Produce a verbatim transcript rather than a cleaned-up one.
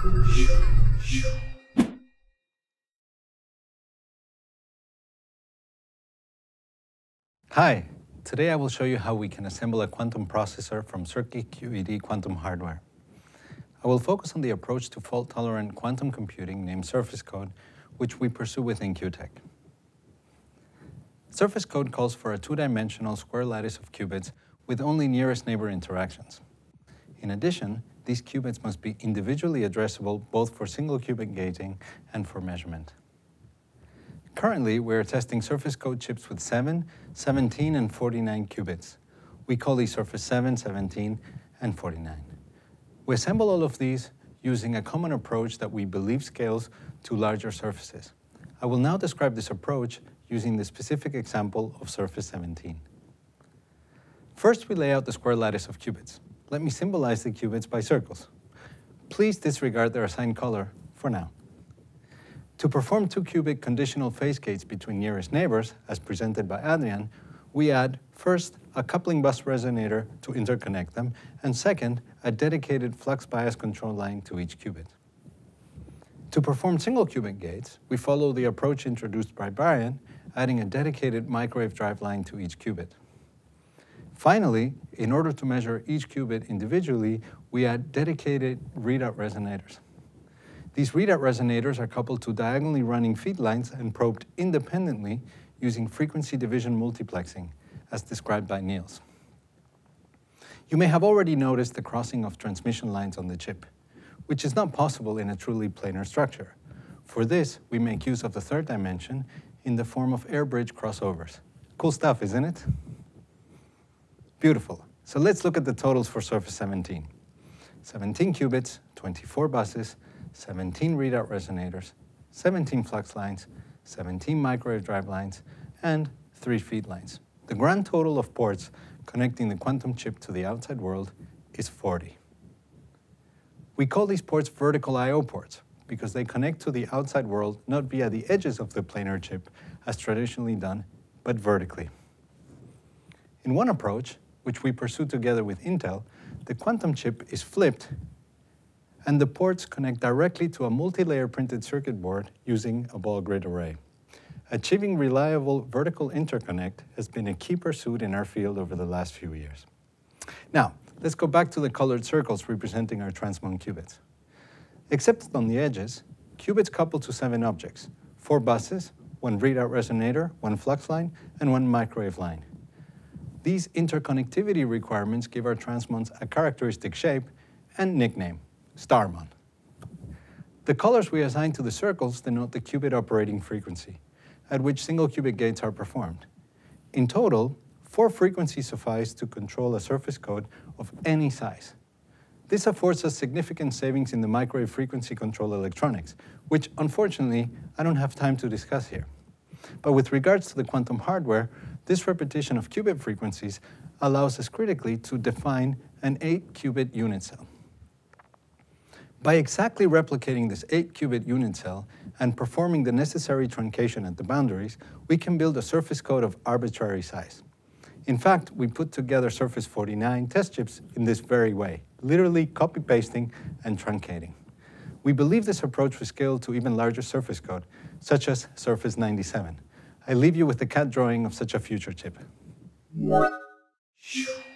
Hi, today I will show you how we can assemble a quantum processor from Circuit QED quantum hardware. I will focus on the approach to fault-tolerant quantum computing named surface code, which we pursue within QuTech. Surface code calls for a two-dimensional square lattice of qubits with only nearest neighbor interactions. In addition, these qubits must be individually addressable both for single qubit gating and for measurement. Currently, we are testing surface code chips with seven, seventeen, and forty-nine qubits. We call these surface seven, seventeen, and forty-nine. We assemble all of these using a common approach that we believe scales to larger surfaces. I will now describe this approach using the specific example of surface seventeen. First, we lay out the square lattice of qubits. Let me symbolize the qubits by circles. Please disregard their assigned color for now. To perform two-qubit conditional phase gates between nearest neighbors, as presented by Adrian, we add, first, a coupling bus resonator to interconnect them, and second, a dedicated flux bias control line to each qubit. To perform single-qubit gates, we follow the approach introduced by Brian, adding a dedicated microwave drive line to each qubit. Finally, in order to measure each qubit individually, we add dedicated readout resonators. These readout resonators are coupled to diagonally running feed lines and probed independently using frequency division multiplexing, as described by Niels. You may have already noticed the crossing of transmission lines on the chip, which is not possible in a truly planar structure. For this, we make use of the third dimension in the form of air bridge crossovers. Cool stuff, isn't it? Beautiful. So let's look at the totals for surface seventeen. seventeen qubits, twenty-four buses, seventeen readout resonators, seventeen flux lines, seventeen microwave drive lines, and three feed lines. The grand total of ports connecting the quantum chip to the outside world is forty. We call these ports vertical I O ports because they connect to the outside world not via the edges of the planar chip as traditionally done, but vertically. In one approach, which we pursue together with Intel, the quantum chip is flipped and the ports connect directly to a multi-layer printed circuit board using a ball grid array. Achieving reliable vertical interconnect has been a key pursuit in our field over the last few years. Now, let's go back to the colored circles representing our transmon qubits. Except on the edges, qubits couple to seven objects, four buses, one readout resonator, one flux line, and one microwave line. These interconnectivity requirements give our transmons a characteristic shape and nickname, Starmon. The colors we assign to the circles denote the qubit operating frequency, at which single qubit gates are performed. In total, four frequencies suffice to control a surface code of any size. This affords us significant savings in the microwave frequency control electronics, which unfortunately I don't have time to discuss here. But with regards to the quantum hardware, this repetition of qubit frequencies allows us critically to define an eight qubit unit cell. By exactly replicating this eight qubit unit cell and performing the necessary truncation at the boundaries, we can build a surface code of arbitrary size. In fact, we put together surface forty-nine test chips in this very way, literally copy-pasting and truncating. We believe this approach will scale to even larger surface code, such as surface ninety-seven. I leave you with the cat drawing of such a future chip.